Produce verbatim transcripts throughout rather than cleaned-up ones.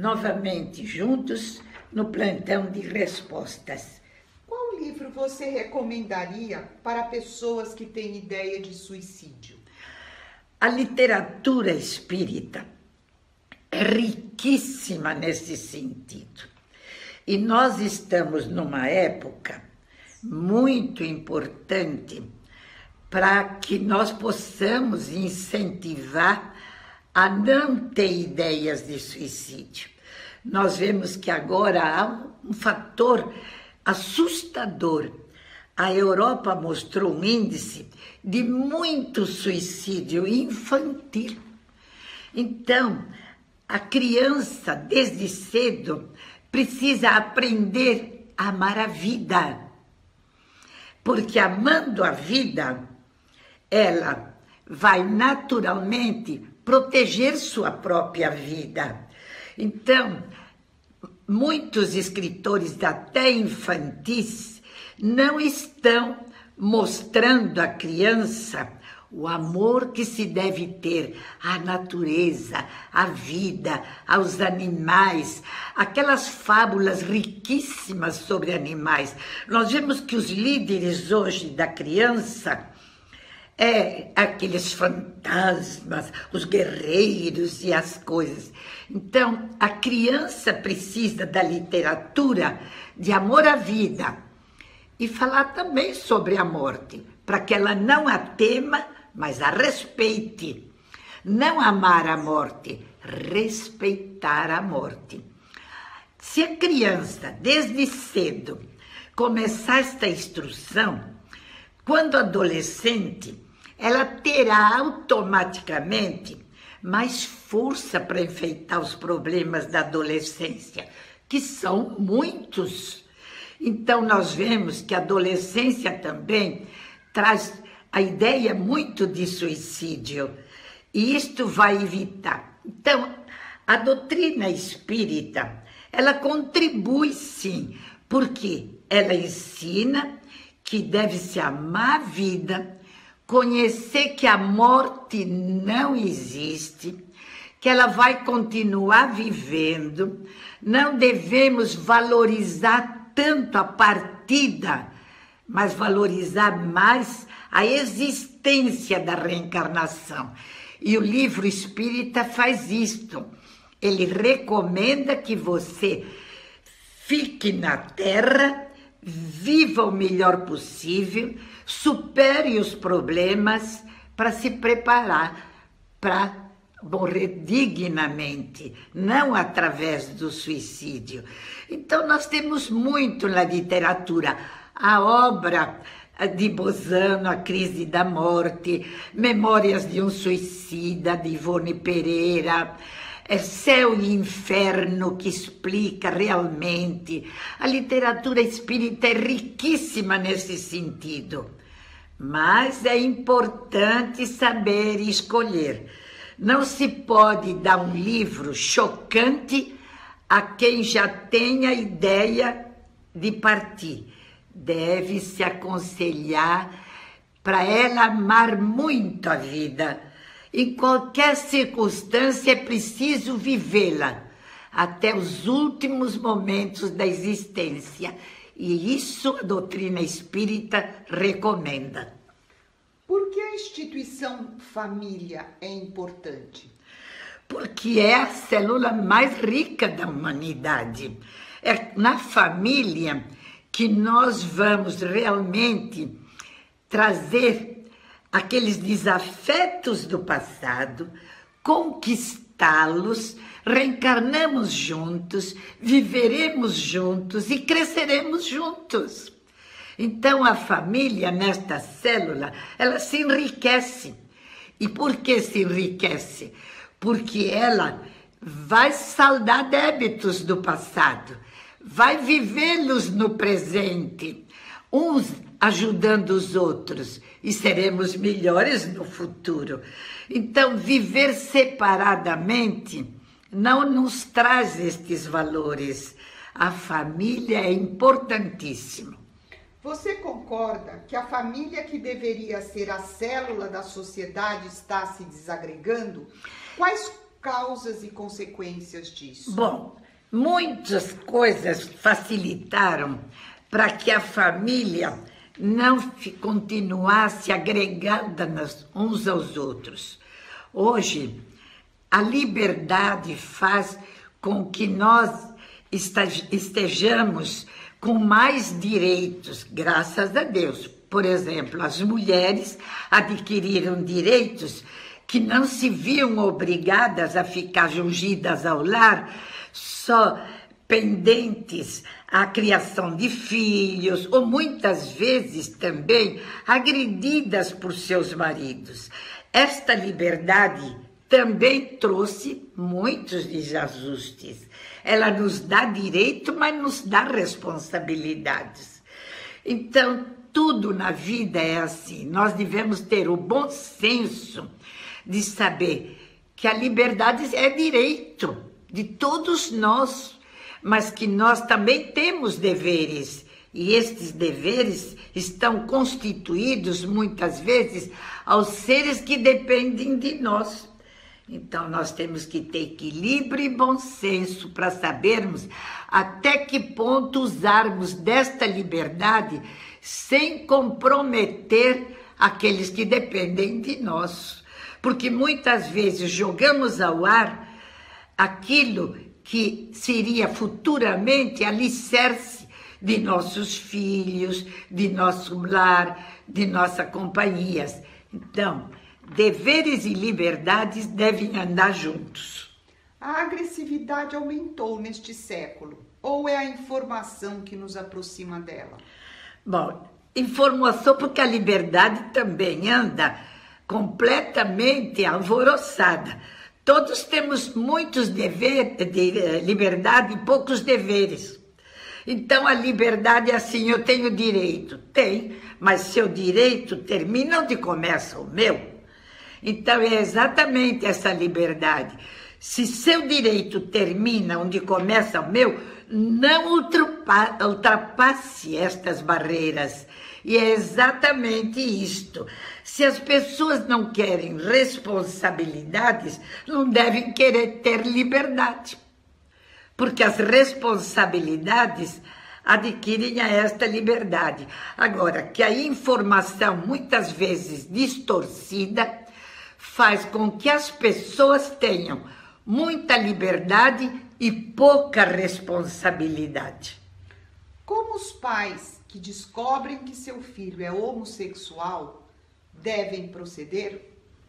novamente juntos no plantão de respostas. Qual livro você recomendaria para pessoas que têm ideia de suicídio? A literatura espírita é riquíssima nesse sentido. E nós estamos numa época muito importante para que nós possamos incentivar a não ter ideias de suicídio. Nós vemos que agora há um fator assustador. A Europa mostrou um índice de muito suicídio infantil. Então, a criança, desde cedo, precisa aprender a amar a vida. Porque amando a vida, ela vai naturalmente proteger sua própria vida. Então, muitos escritores até infantis não estão mostrando à criança o amor que se deve ter à natureza, à vida, aos animais, aquelas fábulas riquíssimas sobre animais. Nós vemos que os líderes hoje da criança é aqueles fantasmas, os guerreiros e as coisas. Então, a criança precisa da literatura de amor à vida e falar também sobre a morte, para que ela não a tema, mas a respeite. Não amar a morte, respeitar a morte. Se a criança, desde cedo, começar esta instrução, quando adolescente, ela terá automaticamente mais força para enfrentar os problemas da adolescência, que são muitos. Então, nós vemos que a adolescência também traz a ideia muito de suicídio, e isto vai evitar. Então, a doutrina espírita, ela contribui sim, porque ela ensina que deve-se amar a vida, conhecer que a morte não existe, que ela vai continuar vivendo, não devemos valorizar tanto a partida, mas valorizar mais a existência da reencarnação. E o livro espírita faz isto. Ele recomenda que você fique na Terra, viva o melhor possível, supere os problemas para se preparar para morrer dignamente, não através do suicídio. Então, nós temos muito na literatura. A obra de Bozano, A Crise da Morte, Memórias de um Suicida, de Ivone Pereira, é Céu e Inferno, que explica realmente. A literatura espírita é riquíssima nesse sentido, mas é importante saber escolher. Não se pode dar um livro chocante a quem já tem a ideia de partir. Deve-se aconselhar para ela amar muito a vida. Em qualquer circunstância é preciso vivê-la até os últimos momentos da existência. E isso a doutrina espírita recomenda. Por que a instituição família é importante? Porque é a célula mais rica da humanidade. É na família que nós vamos realmente trazer aqueles desafetos do passado, conquistá-los, reencarnamos juntos, viveremos juntos e cresceremos juntos. Então, a família, nesta célula, ela se enriquece. E por que se enriquece? Porque ela vai saldar débitos do passado, vai vivê-los no presente, uns ajudando os outros, e seremos melhores no futuro. Então, viver separadamente não nos traz estes valores. A família é importantíssima. Você concorda que a família, que deveria ser a célula da sociedade, está se desagregando? Quais causas e consequências disso? Bom, muitas coisas facilitaram para que a família não continuasse agregada uns aos outros. Hoje, a liberdade faz com que nós estejamos com mais direitos, graças a Deus. Por exemplo, as mulheres adquiriram direitos que não se viam obrigadas a ficar jungidas ao lar, só pendentes à criação de filhos, ou muitas vezes também agredidas por seus maridos. Esta liberdade também trouxe muitos desajustes. Ela nos dá direito, mas nos dá responsabilidades. Então, tudo na vida é assim. Nós devemos ter o bom senso de saber que a liberdade é direito de todos nós, mas que nós também temos deveres. E estes deveres estão constituídos, muitas vezes, aos seres que dependem de nós. Então, nós temos que ter equilíbrio e bom senso para sabermos até que ponto usarmos desta liberdade sem comprometer aqueles que dependem de nós. Porque muitas vezes jogamos ao ar aquilo que seria futuramente alicerce de nossos filhos, de nosso lar, de nossas companhias. Então, deveres e liberdades devem andar juntos. A agressividade aumentou neste século, ou é a informação que nos aproxima dela? Bom, informação porque a liberdade também anda completamente alvoroçada. Todos temos muitos deveres de liberdade e poucos deveres. Então a liberdade é assim, eu tenho direito. Tem, mas seu direito termina onde começa o meu. Então é exatamente essa liberdade. Se seu direito termina onde começa o meu, não ultrapasse estas barreiras. E é exatamente isto. Se as pessoas não querem responsabilidades, não devem querer ter liberdade. Porque as responsabilidades adquirem a esta liberdade. Agora, que a informação, muitas vezes distorcida, faz com que as pessoas tenham muita liberdade e pouca responsabilidade. Como os pais que descobrem que seu filho é homossexual devem proceder?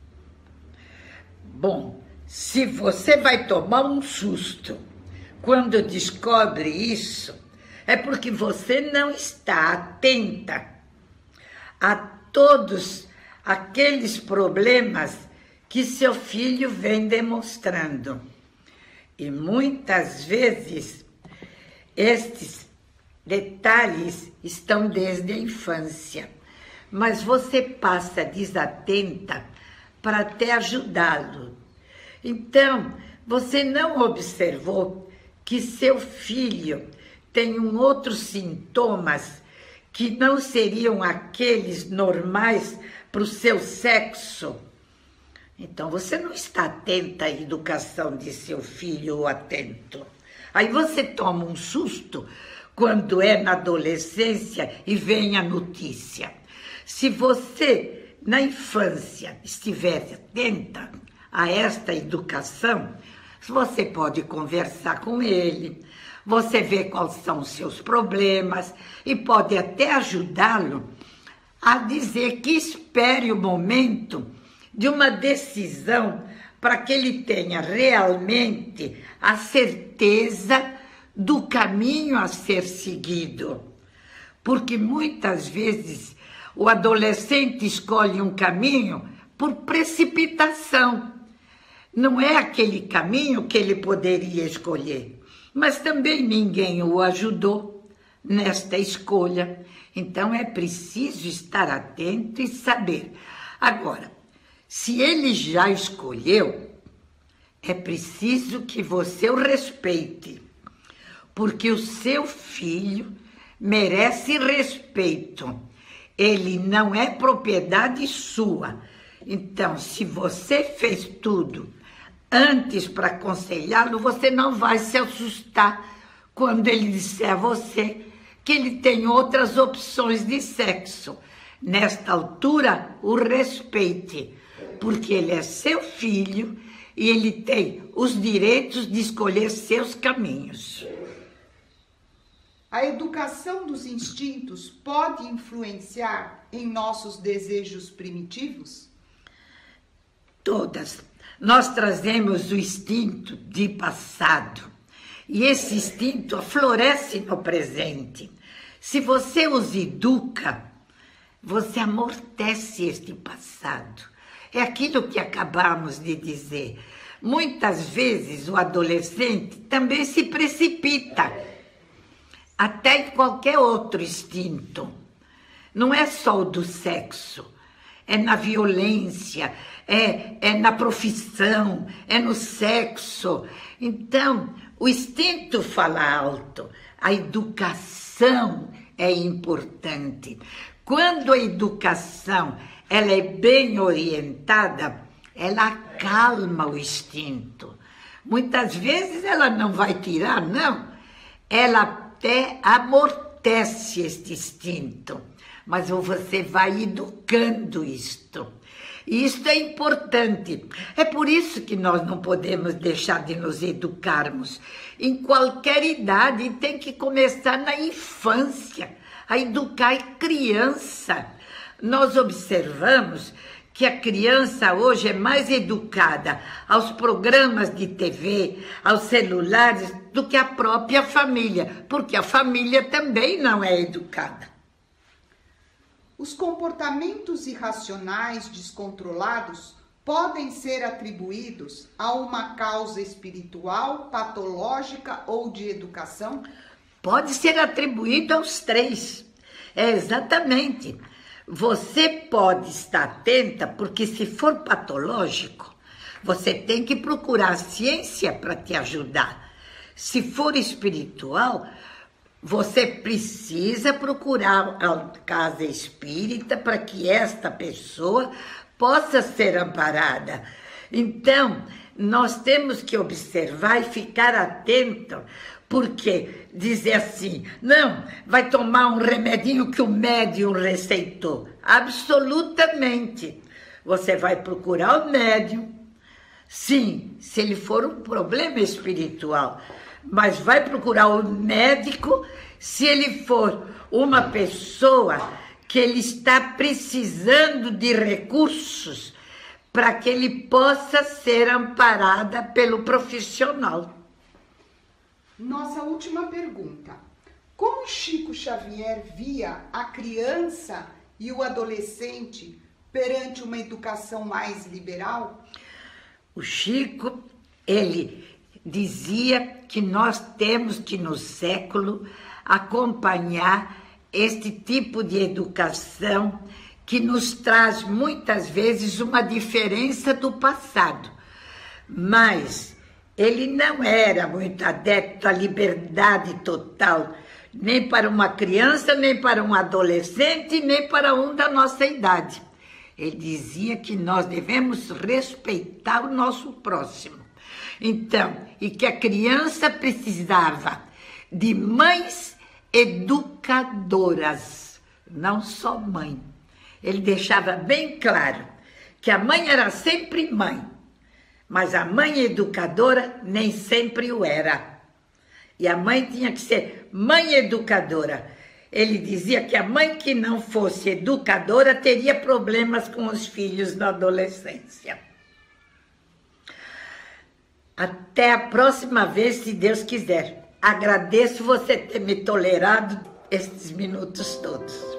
Bom, se você vai tomar um susto quando descobre isso, é porque você não está atenta a todos aqueles problemas que seu filho vem demonstrando. E muitas vezes estes detalhes estão desde a infância, mas você passa desatenta para até ajudá-lo. Então, você não observou que seu filho tem um outros sintomas que não seriam aqueles normais para o seu sexo. Então, você não está atenta à educação de seu filho ou atento. Aí você toma um susto quando é na adolescência e vem a notícia. Se você, na infância, estiver atenta a esta educação, você pode conversar com ele, você vê quais são os seus problemas e pode até ajudá-lo a dizer que espere o momento de uma decisão para que ele tenha realmente a certeza do caminho a ser seguido. Porque muitas vezes o adolescente escolhe um caminho por precipitação. Não é aquele caminho que ele poderia escolher, mas também ninguém o ajudou nesta escolha. Então é preciso estar atento e saber. Agora, se ele já escolheu, é preciso que você o respeite, porque o seu filho merece respeito. Ele não é propriedade sua. Então, se você fez tudo Antes, para aconselhá-lo, você não vai se assustar quando ele disser a você que ele tem outras opções de sexo. Nesta altura, o respeite, porque ele é seu filho e ele tem os direitos de escolher seus caminhos. A educação dos instintos pode influenciar em nossos desejos primitivos? Todas. Nós trazemos o instinto de passado e esse instinto floresce no presente. Se você os educa, você amortece este passado. É aquilo que acabamos de dizer. Muitas vezes o adolescente também se precipita, até em qualquer outro instinto. Não é só o do sexo, é na violência, é, é na profissão, é no sexo. Então, o instinto fala alto, a educação é importante. Quando a educação ela é bem orientada, ela acalma o instinto. Muitas vezes ela não vai tirar, não. Ela até amortece este instinto. Mas você vai educando isto. E isto é importante. É por isso que nós não podemos deixar de nos educarmos. Em qualquer idade tem que começar na infância, a educar a criança. Nós observamos que a criança hoje é mais educada aos programas de T V, aos celulares, do que a própria família, porque a família também não é educada. Os comportamentos irracionais descontrolados podem ser atribuídos a uma causa espiritual, patológica ou de educação? Pode ser atribuído aos três. É exatamente. Você pode estar atenta, porque se for patológico, você tem que procurar ciência para te ajudar. Se for espiritual, você precisa procurar a casa espírita para que esta pessoa possa ser amparada. Então, nós temos que observar e ficar atento, porque dizer assim, não, vai tomar um remedinho que o médium receitou. Absolutamente. Você vai procurar o médium, sim, se ele for um problema espiritual, mas vai procurar o médico se ele for uma pessoa que ele está precisando de recursos para que ele possa ser amparada pelo profissional. Nossa última pergunta. Como Chico Xavier via a criança e o adolescente perante uma educação mais liberal? O Chico, ele dizia que nós temos que, no século, acompanhar este tipo de educação que nos traz muitas vezes uma diferença do passado. Mas ele não era muito adepto à liberdade total, nem para uma criança, nem para um adolescente, nem para um da nossa idade. Ele dizia que nós devemos respeitar o nosso próximo. Então, e que a criança precisava de mães educadoras, não só mãe. Ele deixava bem claro que a mãe era sempre mãe, mas a mãe educadora nem sempre o era. E a mãe tinha que ser mãe educadora. Ele dizia que a mãe que não fosse educadora teria problemas com os filhos na adolescência. Até a próxima vez, se Deus quiser. Agradeço você ter me tolerado estes minutos todos.